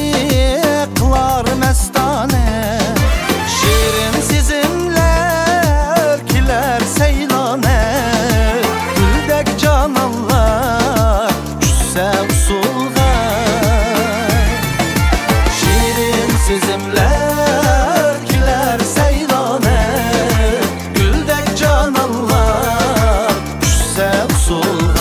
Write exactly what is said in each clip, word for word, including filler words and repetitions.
kılar mestane. Şirin sizinler kiler seylane. Güldek cananlar düşse usulga. Şirin sizimler kiler seylane. Güldek cananlar düşse usulga.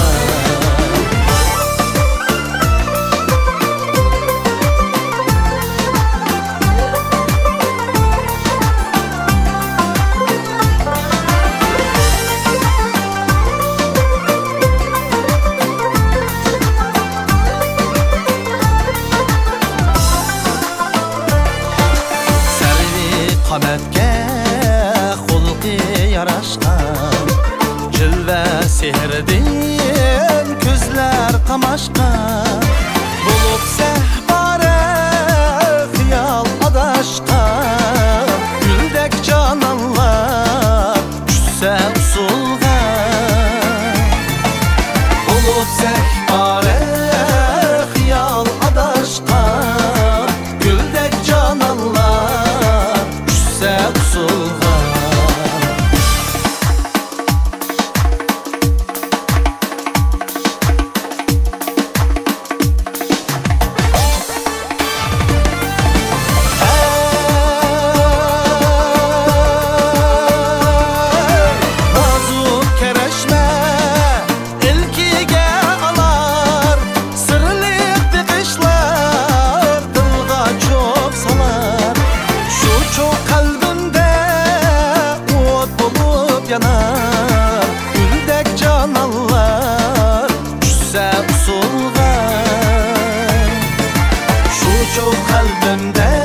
Qamatga xulqi yarashgan, jilva sehrdan ko'zlar qamashgan. Bo'lib sahbara xiyol adashgan, guldek jononlar tushsa usulga. Bo'lib sahbara xiyol adashgan, guldek jononlar usulga. Güldek cananlar düşse usulga. Şu çok kalbimde